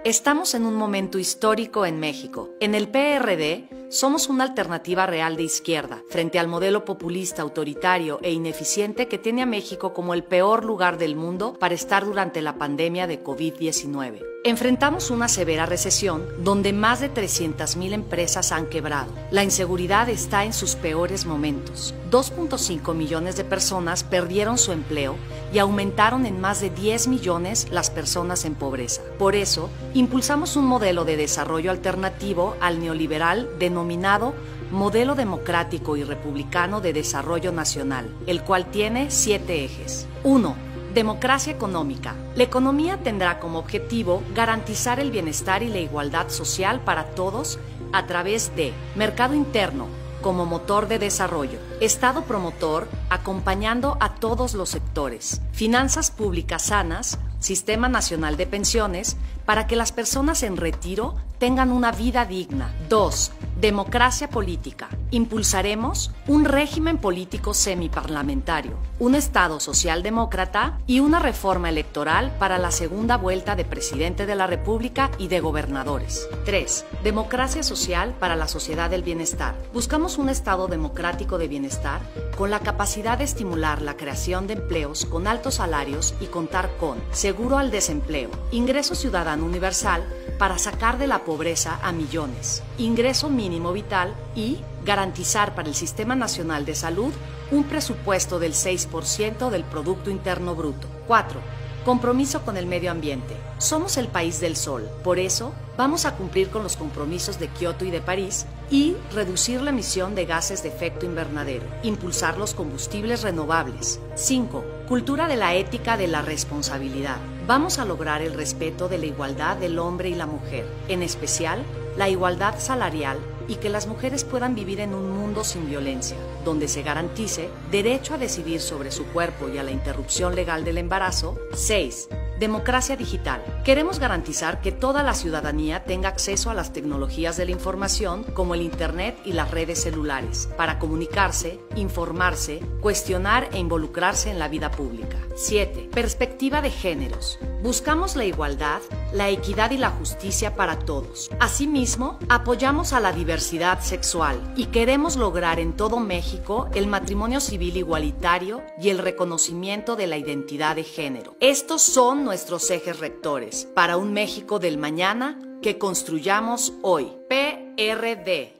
Estamos en un momento histórico en México. En el PRD somos una alternativa real de izquierda frente al modelo populista, autoritario e ineficiente que tiene a México como el peor lugar del mundo para estar durante la pandemia de COVID-19. Enfrentamos una severa recesión donde más de 300,000 empresas han quebrado. La inseguridad está en sus peores momentos. 2.5 millones de personas perdieron su empleo y aumentaron en más de 10 millones las personas en pobreza. Por eso, impulsamos un modelo de desarrollo alternativo al neoliberal denominado Modelo Democrático y Republicano de Desarrollo Nacional, el cual tiene 7 ejes. 1. Democracia económica. La economía tendrá como objetivo garantizar el bienestar y la igualdad social para todos a través de mercado interno como motor de desarrollo, Estado promotor acompañando a todos los sectores, finanzas públicas sanas, Sistema Nacional de Pensiones para que las personas en retiro tengan una vida digna. 2. Democracia política. Impulsaremos un régimen político semiparlamentario, un Estado socialdemócrata y una reforma electoral para la segunda vuelta de presidente de la República y de gobernadores. 3. Democracia social para la sociedad del bienestar. Buscamos un Estado democrático de bienestar con la capacidad de estimular la creación de empleos con altos salarios y contar con seguro al desempleo, ingreso ciudadano universal para sacar de la pobreza a millones, ingreso mínimo vital y garantizar para el Sistema Nacional de Salud un presupuesto del 6% del Producto Interno Bruto. 4. Compromiso con el medio ambiente. Somos el país del sol, por eso vamos a cumplir con los compromisos de Kioto y de París y reducir la emisión de gases de efecto invernadero, impulsar los combustibles renovables. 5. Cultura de la ética de la responsabilidad. Vamos a lograr el respeto de la igualdad del hombre y la mujer, en especial la igualdad salarial y que las mujeres puedan vivir en un mundo sin violencia, donde se garantice derecho a decidir sobre su cuerpo y a la interrupción legal del embarazo. 6. Democracia digital. Queremos garantizar que toda la ciudadanía tenga acceso a las tecnologías de la información como el Internet y las redes celulares para comunicarse, informarse, cuestionar e involucrarse en la vida pública. 7. Perspectiva de géneros. Buscamos la igualdad, la equidad y la justicia para todos. Asimismo, apoyamos a la diversidad sexual y queremos lograr en todo México el matrimonio civil igualitario y el reconocimiento de la identidad de género. Estos son nuestros ejes rectores para un México del mañana que construyamos hoy. PRD.